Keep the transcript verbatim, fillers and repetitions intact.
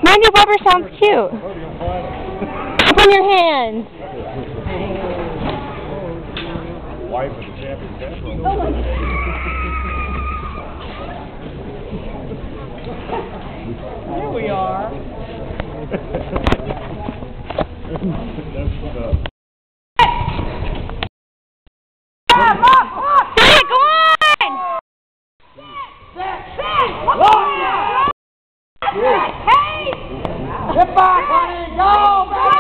My new rubber sounds cute. Open your hands. Wife of the champion casserole. Oh my God. Here we are. Yeah, look, look. Hey, go on! Set, set, look. Hey! Get back, honey, go, baby!